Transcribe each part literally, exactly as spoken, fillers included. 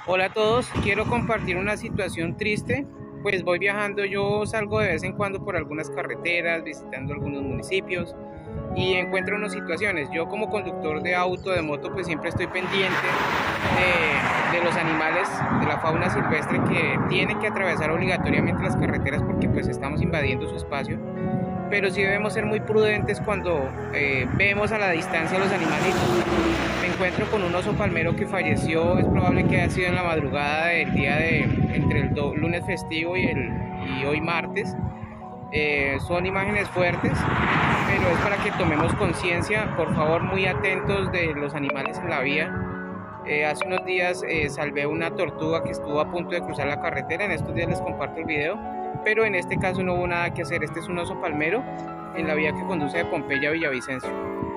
Hola a todos, quiero compartir una situación triste. Pues voy viajando, yo salgo de vez en cuando por algunas carreteras, visitando algunos municipios y encuentro unas situaciones. Yo como conductor de auto, de moto, pues siempre estoy pendiente de, de los animales, de la fauna silvestre que tienen que atravesar obligatoriamente las carreteras porque pues estamos invadiendo su espacio. Pero sí debemos ser muy prudentes cuando eh, vemos a la distancia los animalitos. Me encuentro con un oso palmero que falleció, es probable que haya sido en la madrugada del día de entre el do, lunes festivo y, el, y hoy martes. Eh, son imágenes fuertes, pero es para que tomemos conciencia, por favor, muy atentos de los animales en la vía. Eh, hace unos días eh, salvé una tortuga que estuvo a punto de cruzar la carretera, en estos días les comparto el video, pero en este caso no hubo nada que hacer. Este es un oso palmero en la vía que conduce de Pompeya a Villavicencio.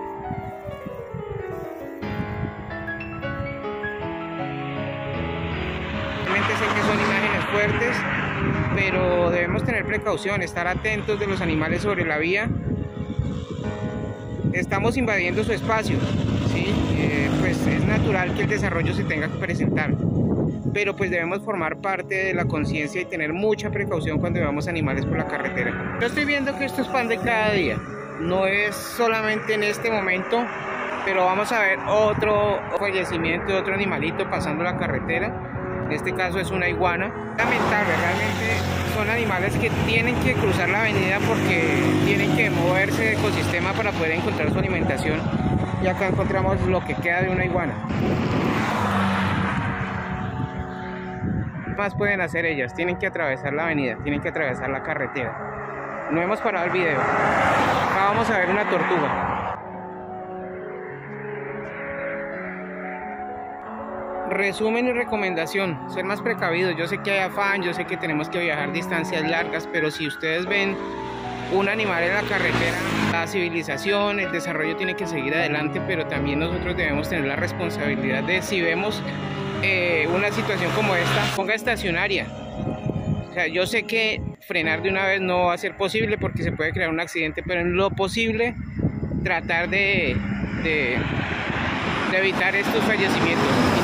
Realmente sé que son imágenes fuertes, pero debemos tener precaución, estar atentos de los animales sobre la vía. Estamos invadiendo su espacio, ¿sí? Eh, pues es natural que el desarrollo se tenga que presentar, pero pues debemos formar parte de la conciencia y tener mucha precaución cuando veamos animales por la carretera. Yo estoy viendo que esto expande cada día, no es solamente en este momento, pero vamos a ver otro fallecimiento de otro animalito pasando la carretera. En este caso es una iguana. Lamentable, realmente son animales que tienen que cruzar la avenida porque tienen que moverse de ecosistema para poder encontrar su alimentación. Y acá encontramos lo que queda de una iguana. ¿Qué más pueden hacer ellas? Tienen que atravesar la avenida, tienen que atravesar la carretera. No hemos parado el video. Acá vamos a ver una tortuga. Resumen y recomendación: ser más precavidos. Yo sé que hay afán, yo sé que tenemos que viajar distancias largas, pero si ustedes ven un animal en la carretera, la civilización, el desarrollo tiene que seguir adelante, pero también nosotros debemos tener la responsabilidad de, si vemos eh, una situación como esta, ponga estacionaria. O sea, yo sé que frenar de una vez no va a ser posible porque se puede crear un accidente, pero en lo posible tratar de, de, de evitar estos fallecimientos.